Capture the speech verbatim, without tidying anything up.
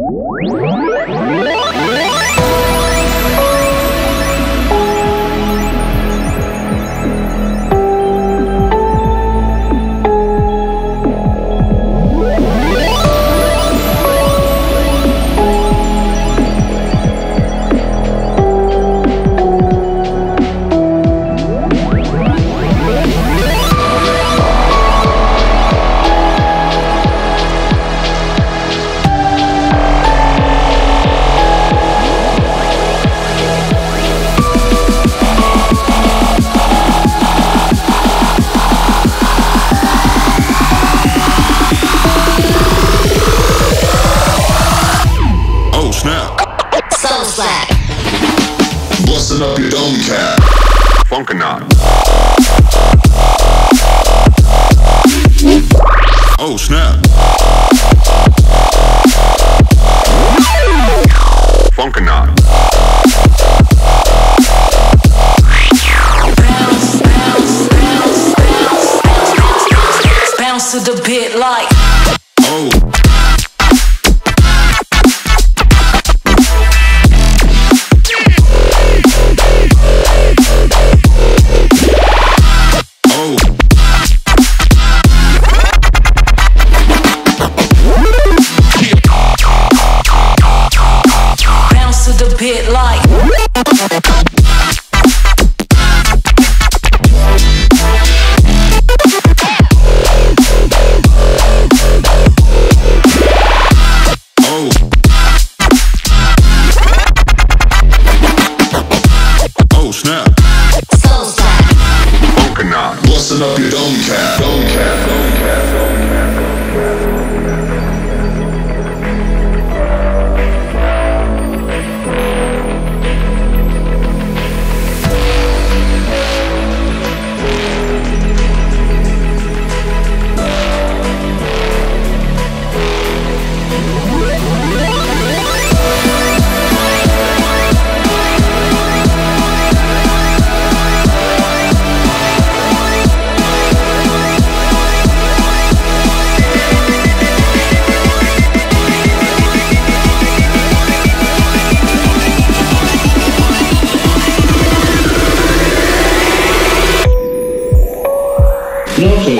Busting up your dome cap. Funkanot. Oh snap. Funkanot. Bounce, bounce, bounce, bounce, bounce, bounce to the beat like. Oh. Bit like oh oh snap. soul slap. Funkanot. Busting up your dome cap. Dome cap. Dome cap. Dome cap. No